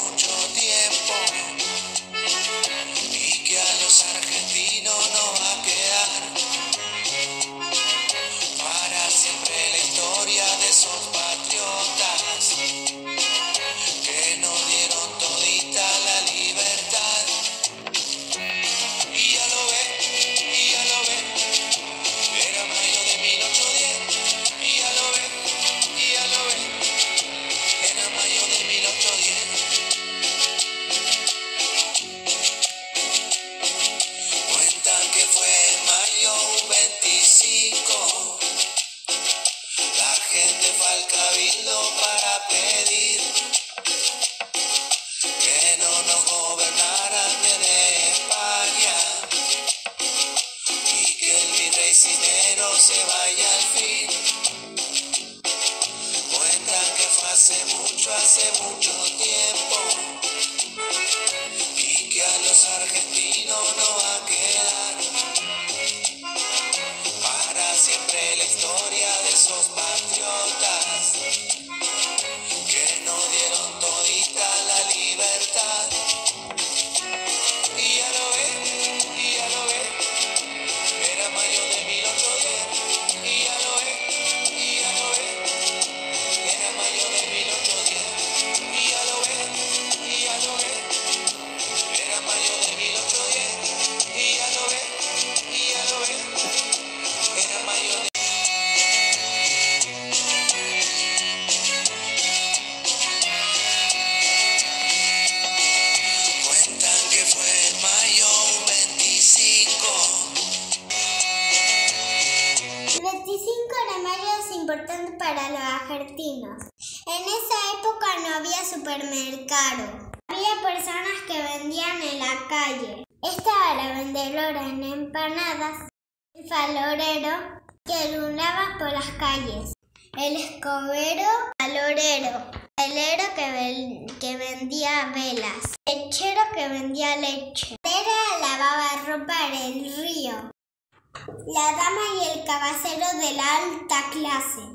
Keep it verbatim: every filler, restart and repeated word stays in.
mucho tiempo y que a los argentinos no va a quedar para siempre la historia de esos patriotas que nos dieron todita la libertad. Y ya lo ve, y ya lo ve, era mayo de mil ochocientos diez. Y ya lo ve, y ya lo ve, era mayo de mil ochocientos diez. Cuentan que fue en mayo un veinticinco, la gente fue al cabildo para pedir que no nos gobernaran desde España y que el virrey Cisneros se vaya al fin. Cuentan que fue hace mucho, hace mucho tiempo y que a los argentinos no va a quedar para siempre la historia de esos patriotas que nos dieron todita la libertad. Y ya lo ve, y ya lo ve, era mayo de mil ochocientos diez. Y ya lo ve, y ya lo ve, era mayo de mil ochocientos diez. Y ya lo ve, y ya lo ve, era mayo de mil ochocientos diez. Y ya lo ve, y ya lo ve, era mayo de... Cuentan que fue en mayo un veinticinco. El veinticinco de mayo es importante para los argentinos. En esa época no había supermercado. Había personas que vendían en la calle. Estaba la vendedora en empanadas, el falorero que lunaba por las calles, el escobero, falorero, el velero que, ven, que vendía velas, el lechero que vendía leche, era lavaba ropa en el río, la dama y el caballero de la alta clase.